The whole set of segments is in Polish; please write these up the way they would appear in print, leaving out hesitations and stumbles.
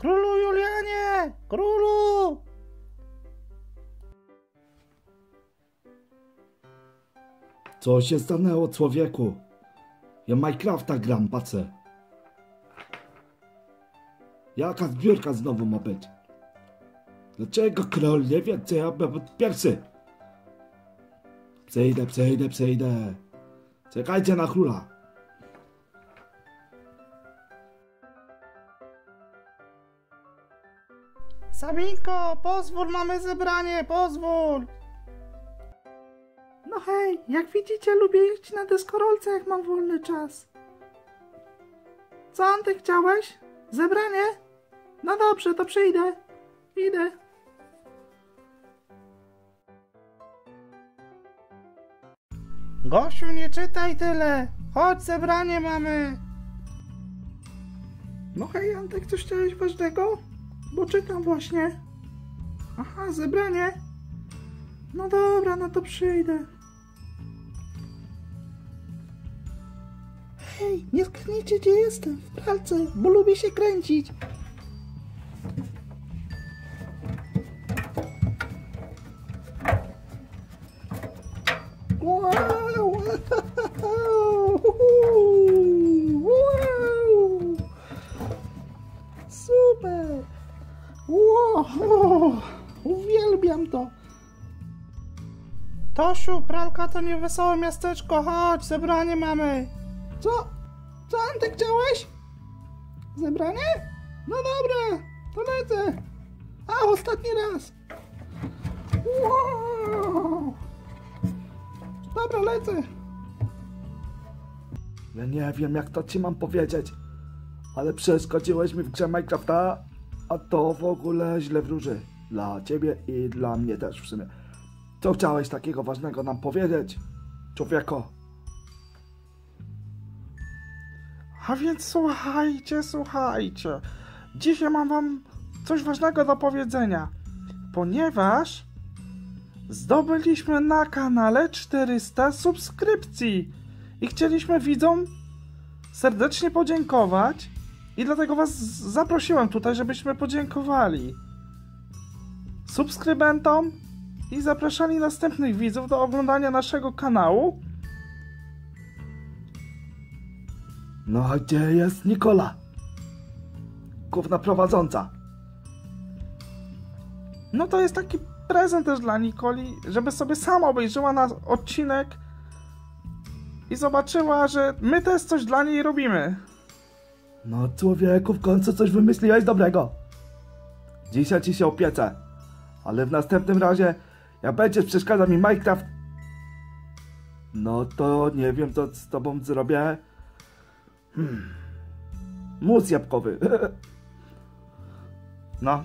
Królu Julianie! Królu! Co się stanęło, człowieku? Ja Minecrafta gram, pacę. Jaka zbiórka znowu ma być? Dlaczego król nie wie, co ja będę pierwszy? Przejdę. Czekajcie na króla. Sabinko, pozwól, mamy zebranie, pozwól! No hej, jak widzicie, lubię iść na deskorolce, jak mam wolny czas. Co, Antek, chciałeś? Zebranie? No dobrze, to przyjdę. Idę. Gosiu, nie czytaj tyle. Chodź, zebranie mamy. No hej, Antek, coś chciałeś ważnego? Bo czytam właśnie. Aha, zebranie. No dobra, no to przyjdę. Hej, nie zgadnijcie, gdzie jestem. W pralce, bo lubię się kręcić. Wow! Wow! Super! Wow! Uwielbiam to! Tosiu, pralka to nie wesołe miasteczko, chodź, zebranie mamy! Co? Co, Antek, chciałeś? Zebranie? No dobra, to lecę! A, ostatni raz! Wow! Dobra, lecę! Ja nie wiem, jak to ci mam powiedzieć, ale przeszkodziłeś mi w grze Minecrafta, a to w ogóle źle wróży. Dla ciebie i dla mnie też w sumie. Co chciałeś takiego ważnego nam powiedzieć, człowieku? A więc słuchajcie. Dzisiaj mam wam coś ważnego do powiedzenia, ponieważ zdobyliśmy na kanale 400 subskrypcji i chcieliśmy widzom serdecznie podziękować i dlatego was zaprosiłem tutaj, żebyśmy podziękowali subskrybentom i zapraszali następnych widzów do oglądania naszego kanału. No a gdzie jest Nikola? Główna prowadząca. No to jest taki prezent też dla Nikoli, żeby sobie sama obejrzała nasz odcinek i zobaczyła, że my też coś dla niej robimy. No człowieku, w końcu coś wymyśliłeś dobrego. Dzisiaj ci się opiecę, ale w następnym razie, jak będziesz przeszkadzał mi Minecraft, no to nie wiem, co z tobą zrobię. Mus jabłkowy. No.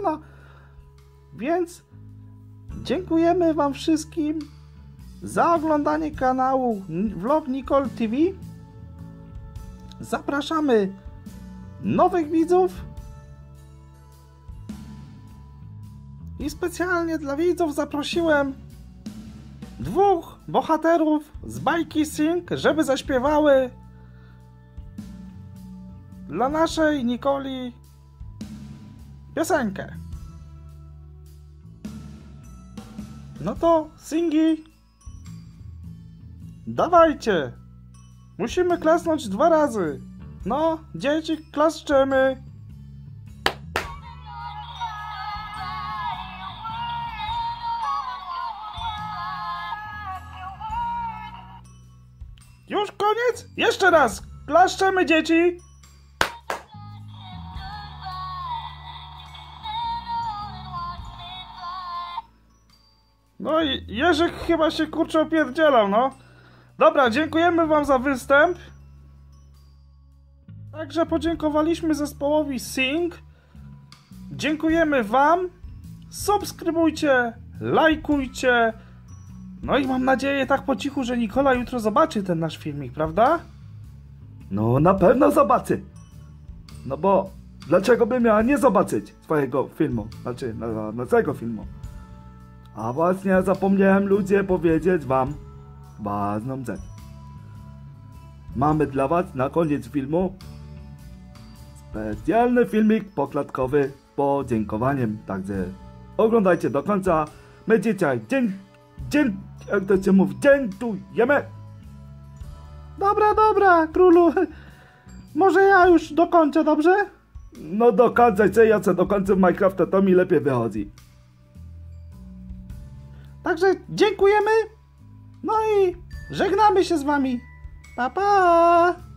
Więc dziękujemy wam wszystkim za oglądanie kanału Vlog Nicole TV. Zapraszamy nowych widzów i specjalnie dla widzów zaprosiłem dwóch bohaterów z bajki Sing, żeby zaśpiewały dla naszej Nikoli piosenkę. No to Singi, dawajcie! Musimy klasnąć 2 razy. No, dzieci, klaszczemy. Już koniec? Jeszcze raz! Klaszczemy, dzieci! No i Jerzyk chyba się kurczę opierdzielał, no. Dobra, dziękujemy wam za występ. Także podziękowaliśmy zespołowi Sing. Dziękujemy wam. Subskrybujcie, lajkujcie. No i mam nadzieję tak po cichu, że Nikola jutro zobaczy ten nasz filmik, prawda? No na pewno zobaczy. No bo dlaczego by miała nie zobaczyć swojego filmu? Znaczy naszego filmu. A właśnie zapomniałem, ludzie, powiedzieć wam ważną rzecz. Mamy dla was na koniec filmu specjalny filmik poklatkowy z podziękowaniem. Także oglądajcie do końca. My dzisiaj jak to się mówi, dziękujemy. Dobra, królu. Może ja już dokończę, dobrze? No dokończaj, co ja co dokończę w Minecrafta, to mi lepiej wychodzi. Także dziękujemy. No i żegnamy się z wami. Pa, pa!